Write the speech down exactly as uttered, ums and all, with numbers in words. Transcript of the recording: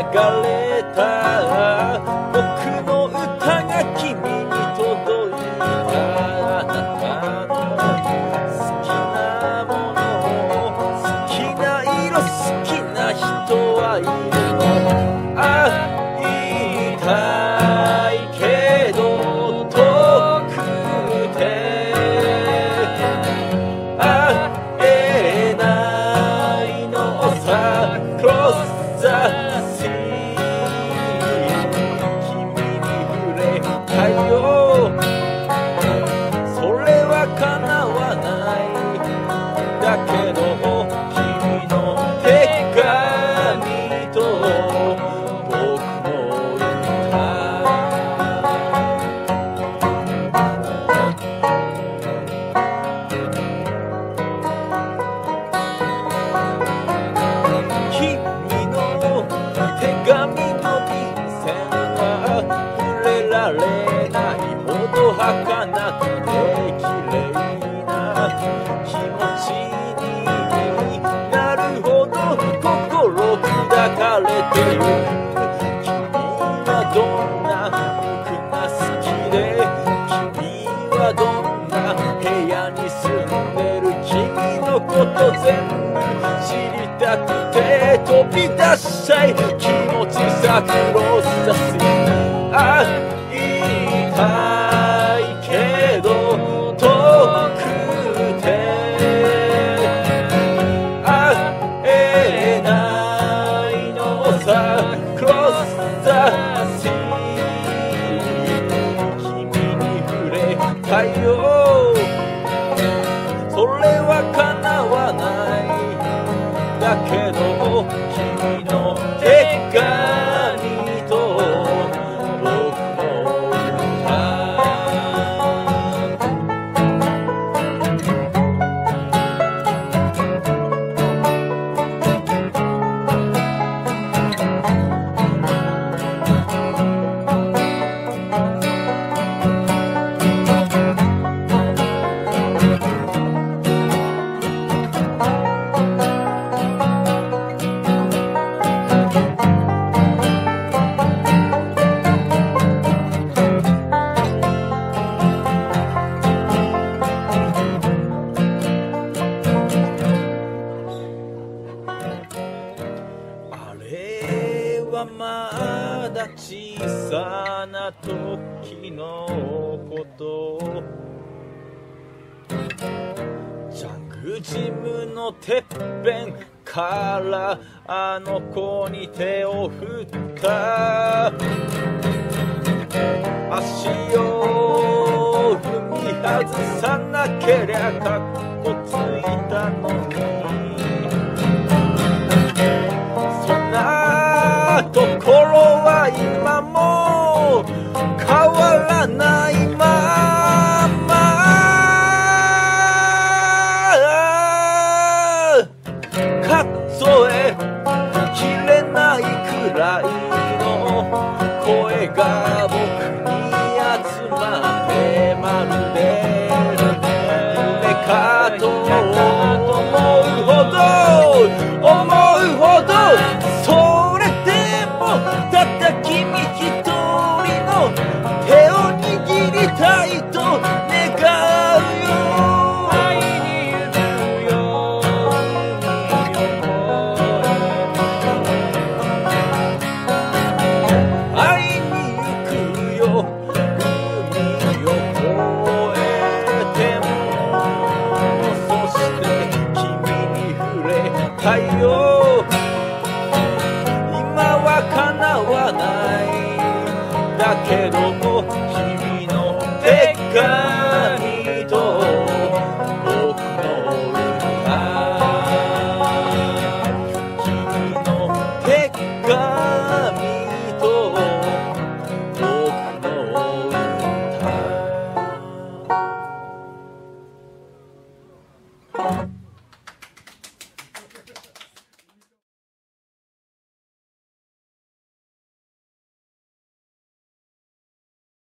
れた僕の歌が君に届いたあなたの好きなもの好きな色好きな人はいるのあ言いたいけど遠くて会えないのさ Cross the sea 君に触れたよそれは叶わないだけど君の手紙と僕の歌君の手紙の便箋は触れられないほど儚くて綺麗な気持ちになるほど心砕かれてる君はどんな服が好きで君はどんな部屋に住んでる君のこと全部知りたくて飛び出したい気持ちさクロスだしあ言いたいけど遠くて会えないのさ Cross the sea 君に触れたよそれは叶わないだけど君の手紙と僕の歌あれはまだ小さな時のことジャングジムのてっぺんからあの子に手を振った足を踏み外さなけりゃかっこついたのにそんなところは今も変わらないまま数えきれないくらいの声が僕に集まってまるで夢かと思うほど